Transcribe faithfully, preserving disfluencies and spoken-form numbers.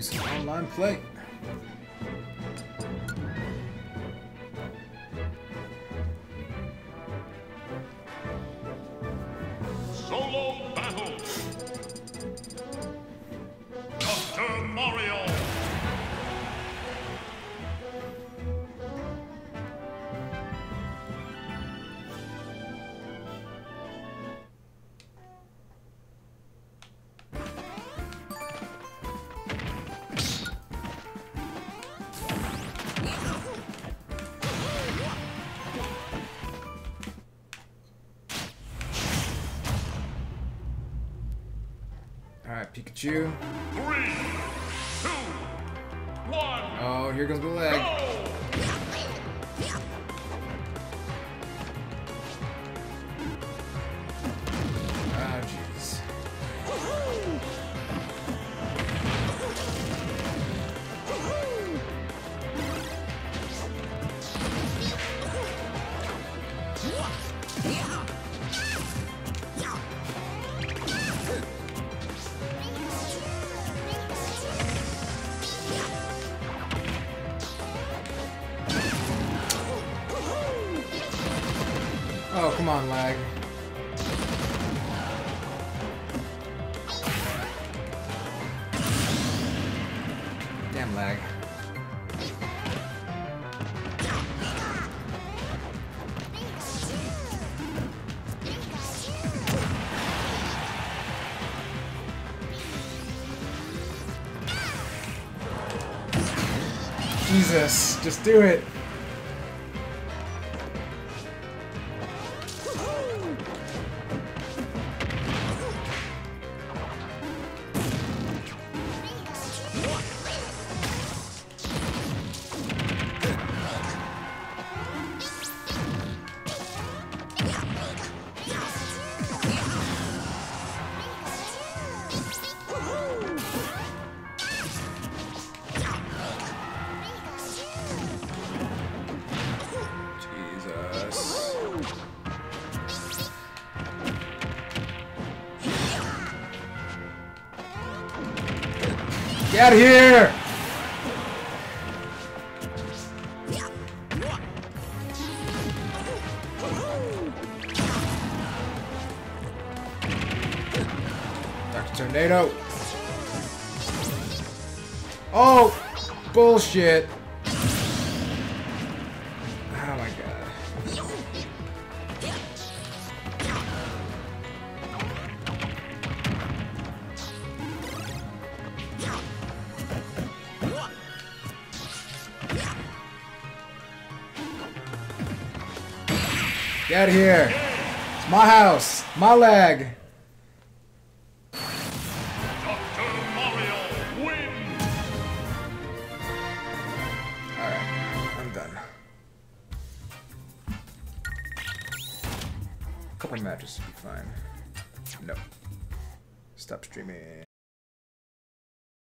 some online play. Solo battle. Doctor Mario. Alright, Pikachu. Three, two, one. Oh, here comes the leg. Go! Ah, jeez. Oh, come on, lag. Damn lag. Jesus, just do it. Jesus. Get out of here! Doctor Tornado. Oh, bullshit. Oh my god. Get out of here. It's my house. My leg. Doctor Mario wins. Alright, I'm done. A couple matches should be fine. No. Stop streaming.